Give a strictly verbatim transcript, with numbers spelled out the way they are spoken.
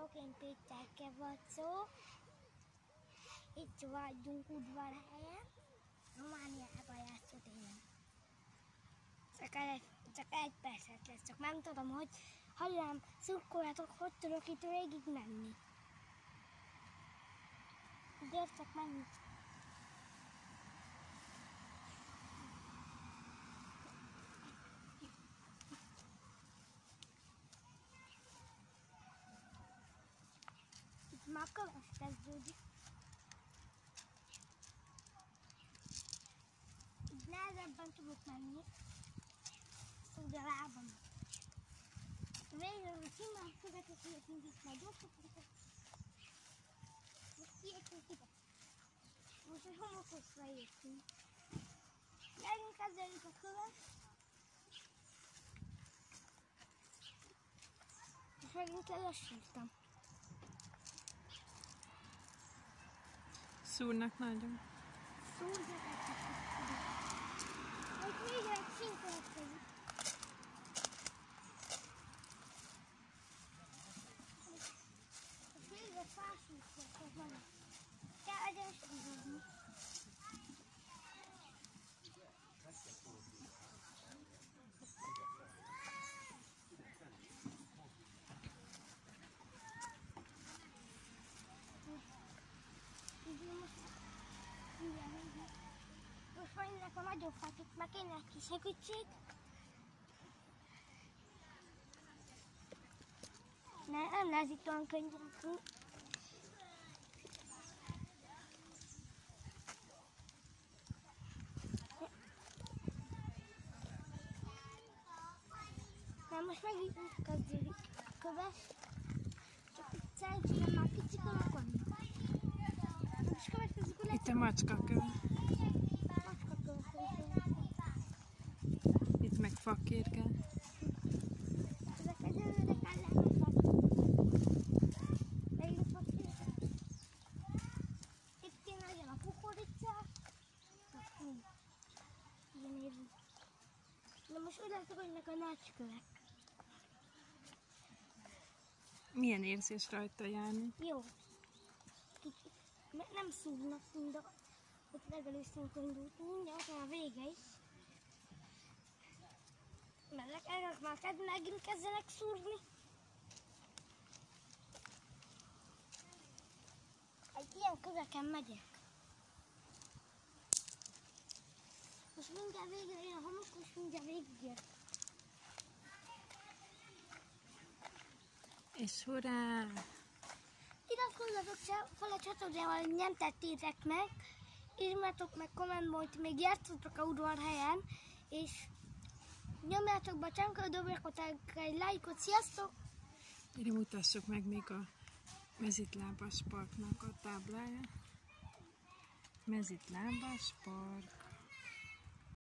Sziasztok, én Péter Kevacó. Itt vagyunk Udvarhelyen. Romániában játszott én. Csak egy, csak egy percet lesz, csak nem tudom, hogy hallám, szurkoljatok, hogy tudok itt végig menni. Gyertek, menni! Itt már a köves kezdődik. Itt nehezebben tudok menni. Úgy a lábam. Végül, hogy simán függetlenül mint itt majd ott fogok. Most kiértünk ide. Most egy homokosra értünk. Gyerünk, kezdjük a követ. És megint lelassítom. Szúrnak nagyon. Szúrnak nagyon. Hogy végre egy szín következik. És végre fásítják az nagyon. Kell egyensúlyozni. Most van ennek a nagyobb fákit, meg kéne egy kis segítség. Ne, nem lesz itt olyan könnyen. Na most megint kezdődik a köves. Csak itt szerencsére már pici kövek vannak. Most következik a Itt a macska köve. macska kövek. Itt meg fakérge. Ezek egyelőre kellemetlen. Megint fakérge. Itt kéne legyen a kukorica. Ilyen érzi. Na most úgy látok, hogy ennek a nagy kövek. Milyen érzés rajta járni? Jó. Kicsit. Nem szúrnak mind a... Ott legelőszünk indult, mindjárt a vége is. Mert ennek már kezd, megint kezdenek szúrni. Egy ilyen köveken megyek. Most mindjárt végre jön a homokos, mindjárt végigér. És hurrá! Iratkozzatok fel a csatornával, hogy nem tettétek meg. Írjátok meg kommentben, hogy még játszottatok a Udvarhelyen. És nyomjátok be a csánkkal, dobjatok egy lájkot. Sziasztok! Ide mutassuk meg még a Mezitlábas Parknak a táblája. Mezitlábas Park.